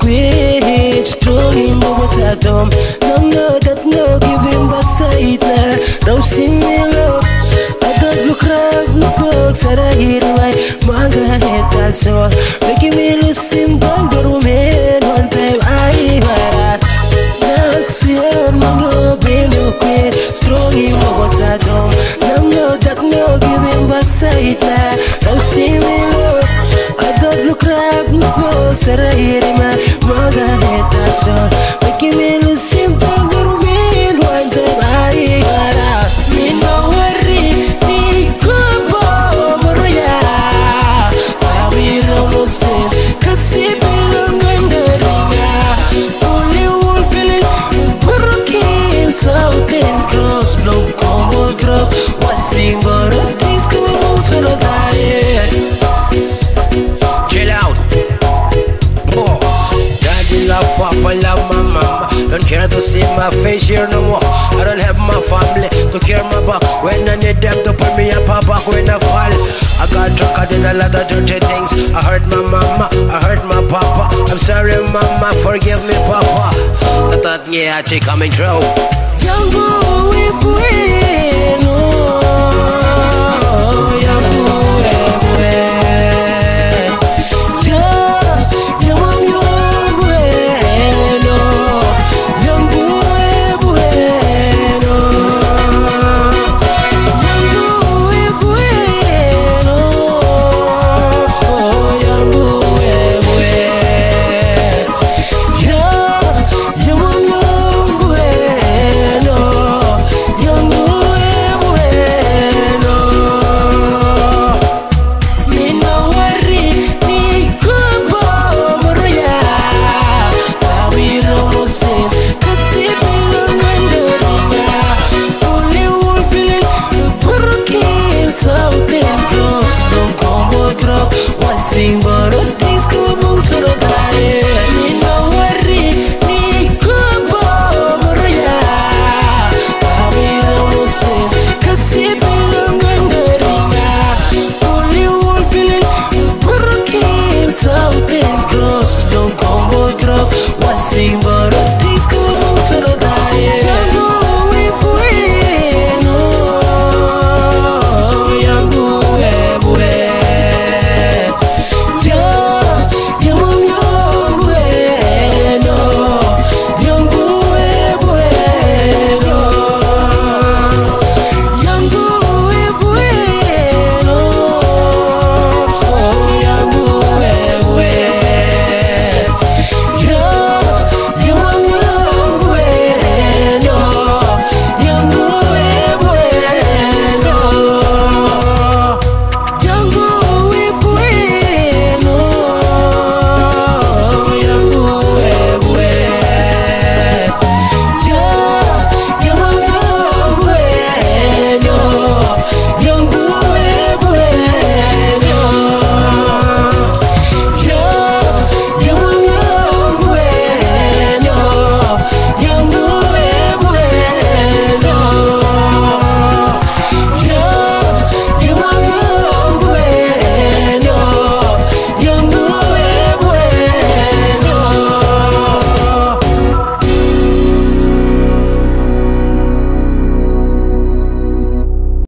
quit. Strong in the was at home. No, no, that no, give him back side now. Now see me love. I got look crap, no books, I hit my manga head, that's all. Making me lose him down the room, one time I had next year, no, be no quit. Strong in the was at home. No, no, that no, give him back side now. Now see me love. I got look crap, no books, I hit my manga head, that's all. Making me lose him down the room, one time I had me no worry. Chill out. Oh. Daddy love Papa, love my mama. Don't care to see my face here no more. I don't have my family to care my back. When I need them to put me up back when I fall. I got drunk, I did a lot of dirty things. I hurt my mama, I hurt my papa. I'm sorry mama, forgive me papa. That yeah, she coming through. Young boy,